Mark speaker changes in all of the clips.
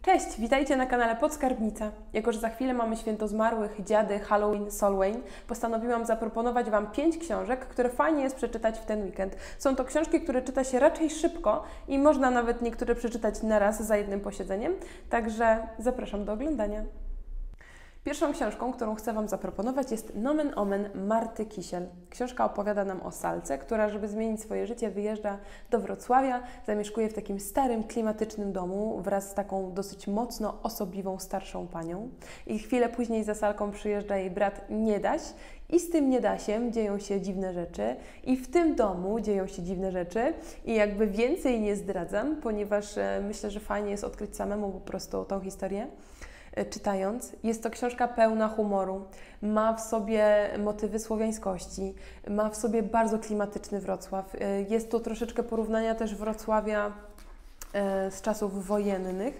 Speaker 1: Cześć, witajcie na kanale Podskarbnica. Jako że za chwilę mamy Święto Zmarłych, Dziady, Halloween, Samhain, postanowiłam zaproponować Wam 5 książek, które fajnie jest przeczytać w ten weekend. Są to książki, które czyta się raczej szybko i można nawet niektóre przeczytać na raz za jednym posiedzeniem, także zapraszam do oglądania. Pierwszą książką, którą chcę Wam zaproponować, jest Nomen Omen Marty Kisiel. Książka opowiada nam o Salce, która, żeby zmienić swoje życie, wyjeżdża do Wrocławia, zamieszkuje w takim starym, klimatycznym domu wraz z taką dosyć mocno osobliwą, starszą panią. I chwilę później za Salką przyjeżdża jej brat Niedaś i z tym Niedasiem dzieją się dziwne rzeczy i w tym domu dzieją się dziwne rzeczy i jakby więcej nie zdradzam, ponieważ myślę, że fajnie jest odkryć samemu po prostu tą historię. Czytając. Jest to książka pełna humoru, ma w sobie motywy słowiańskości, ma w sobie bardzo klimatyczny Wrocław. Jest tu troszeczkę porównania też Wrocławia z czasów wojennych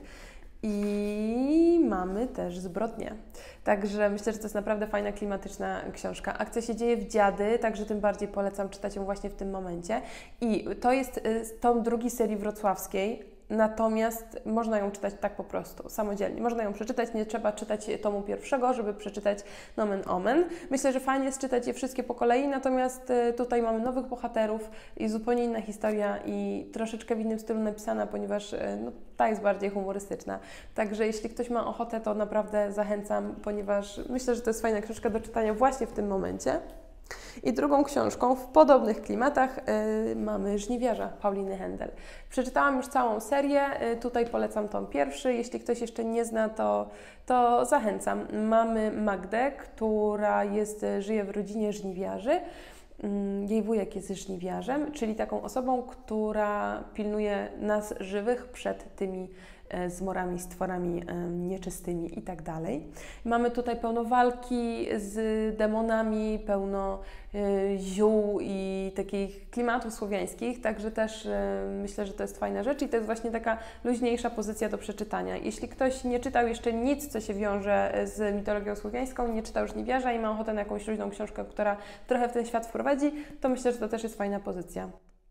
Speaker 1: i mamy też zbrodnie. Także myślę, że to jest naprawdę fajna, klimatyczna książka. Akcja się dzieje w Dziady, także tym bardziej polecam czytać ją właśnie w tym momencie. I to jest tom drugi serii wrocławskiej. Natomiast można ją czytać tak po prostu, samodzielnie. Można ją przeczytać, nie trzeba czytać tomu pierwszego, żeby przeczytać Nomen Omen. Myślę, że fajnie jest czytać je wszystkie po kolei, natomiast tutaj mamy nowych bohaterów i zupełnie inna historia i troszeczkę w innym stylu napisana, ponieważ ta jest bardziej humorystyczna. Także jeśli ktoś ma ochotę, to naprawdę zachęcam, ponieważ myślę, że to jest fajna książka do czytania właśnie w tym momencie. I drugą książką w podobnych klimatach mamy Żniwiarza Pauliny Hendel. Przeczytałam już całą serię, tutaj polecam tom pierwszy. Jeśli ktoś jeszcze nie zna, to zachęcam. Mamy Magdę, która żyje w rodzinie żniwiarzy. Jej wujek jest żniwiarzem, czyli taką osobą, która pilnuje nas żywych przed tymi zmorami, stworami nieczystymi i tak dalej. Mamy tutaj pełno walki z demonami, pełno ziół i takich klimatów słowiańskich, także też myślę, że to jest fajna rzecz i to jest właśnie taka luźniejsza pozycja do przeczytania. Jeśli ktoś nie czytał jeszcze nic, co się wiąże z mitologią słowiańską, nie czytał Żniwiarza i ma ochotę na jakąś luźną książkę, która trochę w ten świat wprowadzi, to myślę, że to też jest fajna pozycja.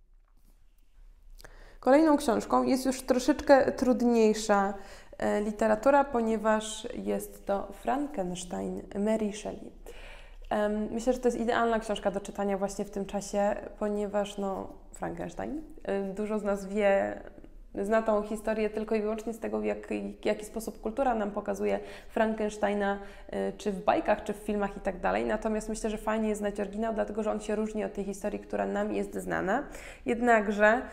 Speaker 1: Kolejną książką jest już troszeczkę trudniejsza literatura, ponieważ jest to Frankenstein Mary Shelley. Myślę, że to jest idealna książka do czytania właśnie w tym czasie, ponieważ Frankenstein, dużo z nas zna tą historię tylko i wyłącznie z tego, w jaki sposób kultura nam pokazuje Frankensteina, czy w bajkach, czy w filmach i tak dalej. Natomiast myślę, że fajnie jest znać oryginał, dlatego że on się różni od tej historii, która nam jest znana. Jednakże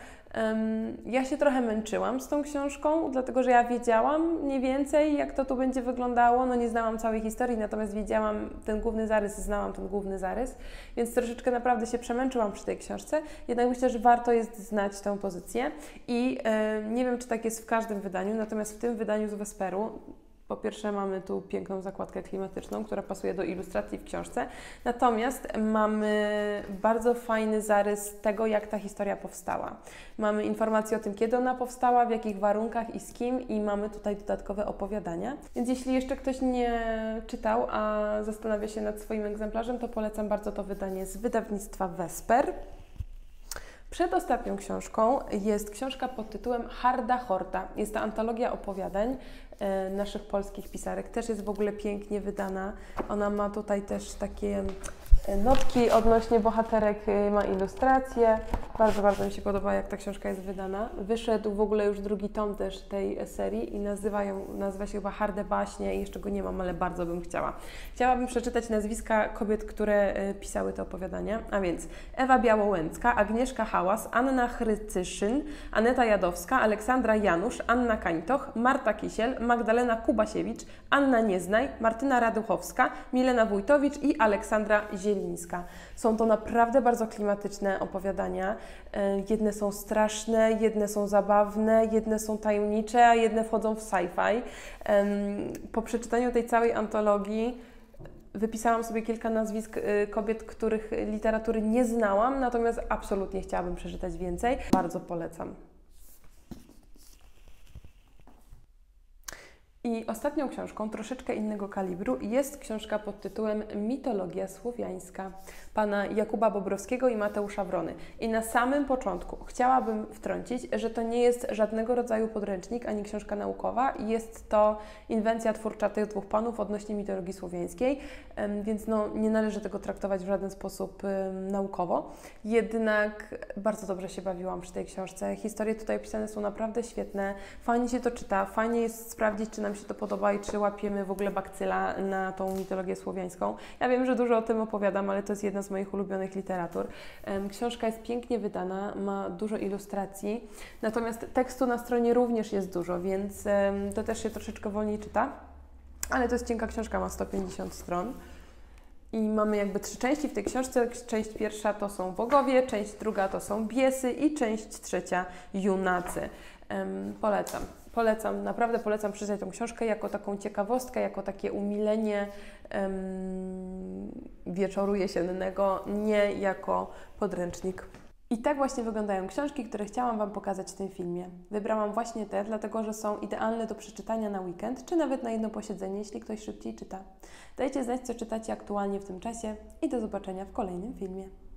Speaker 1: ja się trochę męczyłam z tą książką, dlatego że ja wiedziałam mniej więcej, jak to tu będzie wyglądało. Nie znałam całej historii, natomiast wiedziałam ten główny zarys, znałam ten główny zarys, więc troszeczkę naprawdę się przemęczyłam przy tej książce. Jednak myślę, że warto jest znać tę pozycję i nie wiem, czy tak jest w każdym wydaniu, natomiast w tym wydaniu z Vesperu po pierwsze mamy tu piękną zakładkę klimatyczną, która pasuje do ilustracji w książce, natomiast mamy bardzo fajny zarys tego, jak ta historia powstała. Mamy informacje o tym, kiedy ona powstała, w jakich warunkach i z kim i mamy tutaj dodatkowe opowiadania. Więc jeśli jeszcze ktoś nie czytał, a zastanawia się nad swoim egzemplarzem, to polecam bardzo to wydanie z wydawnictwa Vesper. Przedostatnią książką jest książka pod tytułem Harda Horta. Jest to antologia opowiadań naszych polskich pisarek. Też jest w ogóle pięknie wydana. Ona ma tutaj też takie notki odnośnie bohaterek, ma ilustracje. Bardzo, bardzo mi się podoba, jak ta książka jest wydana. Wyszedł w ogóle już drugi tom też tej serii i nazywa się chyba Harde Baśnie i jeszcze go nie mam, ale bardzo bym chciała. Chciałabym przeczytać nazwiska kobiet, które pisały te opowiadania, a więc Ewa Białołęcka, Agnieszka Hałas, Anna Chrycyszyn, Aneta Jadowska, Aleksandra Janusz, Anna Kańtoch, Marta Kisiel, Magdalena Kubasiewicz, Anna Nieznaj, Martyna Raduchowska, Milena Wójtowicz i Aleksandra Zielińska. Są to naprawdę bardzo klimatyczne opowiadania. Jedne są straszne, jedne są zabawne, jedne są tajemnicze, a jedne wchodzą w sci-fi. Po przeczytaniu tej całej antologii wypisałam sobie kilka nazwisk kobiet, których literatury nie znałam, natomiast absolutnie chciałabym przeczytać więcej. Bardzo polecam. I ostatnią książką, troszeczkę innego kalibru, jest książka pod tytułem Mitologia słowiańska pana Jakuba Bobrowskiego i Mateusza Wrony. I na samym początku chciałabym wtrącić, że to nie jest żadnego rodzaju podręcznik ani książka naukowa. Jest to inwencja twórcza tych dwóch panów odnośnie mitologii słowiańskiej, więc nie należy tego traktować w żaden sposób naukowo. Jednak bardzo dobrze się bawiłam przy tej książce. Historie tutaj opisane są naprawdę świetne. Fajnie się to czyta, fajnie jest sprawdzić, czy nam się to podoba i czy łapiemy w ogóle bakcyla na tą mitologię słowiańską. Ja wiem, że dużo o tym opowiadam, ale to jest jedna z moich ulubionych literatur. Książka jest pięknie wydana, ma dużo ilustracji, natomiast tekstu na stronie również jest dużo, więc to też się troszeczkę wolniej czyta, ale to jest cienka książka, ma 150 stron. I mamy jakby 3 części w tej książce. Część pierwsza to są bogowie, część druga to są biesy i część trzecia junacy. Polecam, naprawdę polecam przeczytać tą książkę jako taką ciekawostkę, jako takie umilenie wieczoru jesiennego, nie jako podręcznik. I tak właśnie wyglądają książki, które chciałam Wam pokazać w tym filmie. Wybrałam właśnie te, dlatego że są idealne do przeczytania na weekend, czy nawet na jedno posiedzenie, jeśli ktoś szybciej czyta. Dajcie znać, co czytacie aktualnie w tym czasie i do zobaczenia w kolejnym filmie.